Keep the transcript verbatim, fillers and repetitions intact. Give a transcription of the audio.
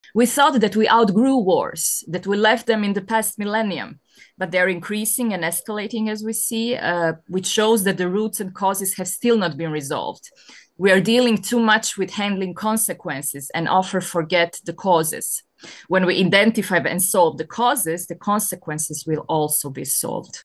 We thought that we outgrew wars, that we left them in the past millennium, but they're increasing and escalating as we see, uh, which shows that the roots and causes have still not been resolved. We are dealing too much with handling consequences and often forget the causes. When we identify and solve the causes, the consequences will also be solved.